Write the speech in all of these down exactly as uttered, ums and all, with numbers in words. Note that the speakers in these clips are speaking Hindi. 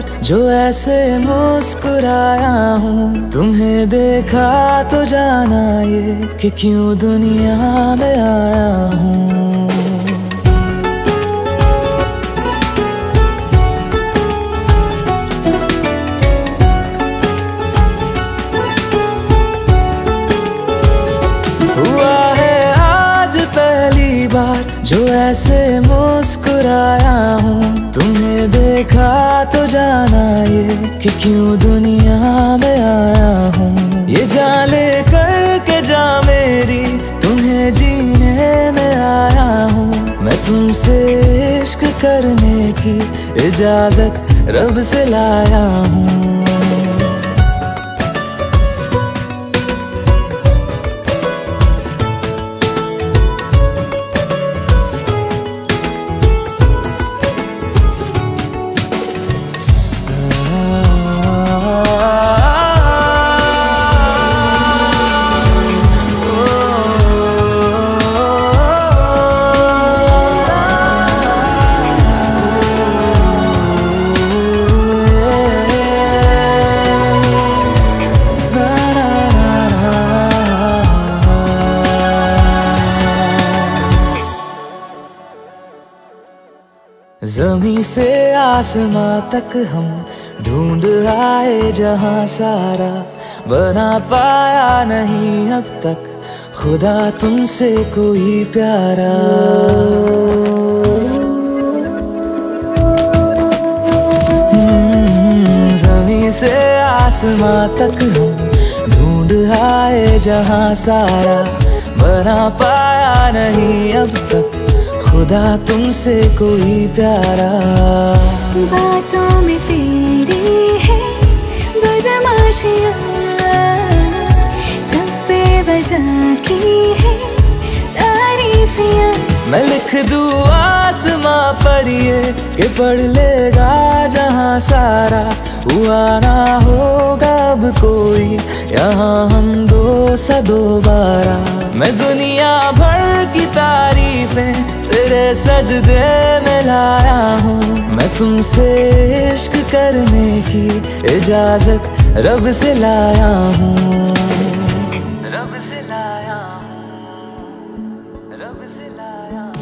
बार जो ऐसे मुस्कुराया हूँ। तुम्हें देखा तो जाना ये कि क्यों दुनिया में आया हूँ। हुआ है आज पहली बार जो ऐसे मुस्कुराया हूँ। तुम्हें देखा तो जाना ये कि क्यों दुनिया में आया हूँ। ये जान ले कर के जा मेरी तुम्हें जीने में आया हूँ। मैं तुमसे इश्क करने की इजाजत रब से लाया हूँ। ज़मीं से आसमां तक हम ढूंढ आए जहां सारा, बना पाया नहीं अब तक खुदा तुमसे कोई प्यारा। ज़मीं से आसमां तक हम ढूंढ आए जहां सारा, बना पाया नहीं अब तक खुदा तुमसे कोई प्यारा। बातों में तेरी है बदमाशियाँ, सब बेवजह की है तारीफियाँ। मैं लिख दूँ आसमां पर ये कि पढ़ लेगा जहां सारा, हुआ ना होगा अब कोई यहाँ हम दो सा दोबारा। मैं दुनिया भर की तारीफें तेरे सजदे में लाया हूँ। मैं तुमसे इश्क करने की इजाजत रब से लाया हूँ। रब से लाया हूँ, रब से लाया हूँ।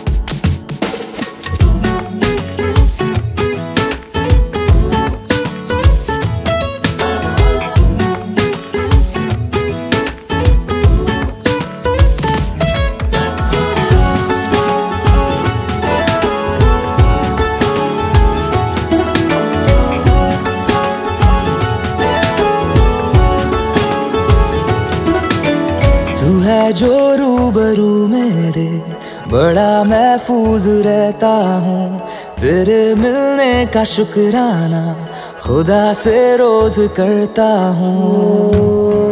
तू है जो रूबरू मेरे, बड़ा महफूज रहता हूँ। तेरे मिलने का शुक्राना खुदा से रोज करता हूँ।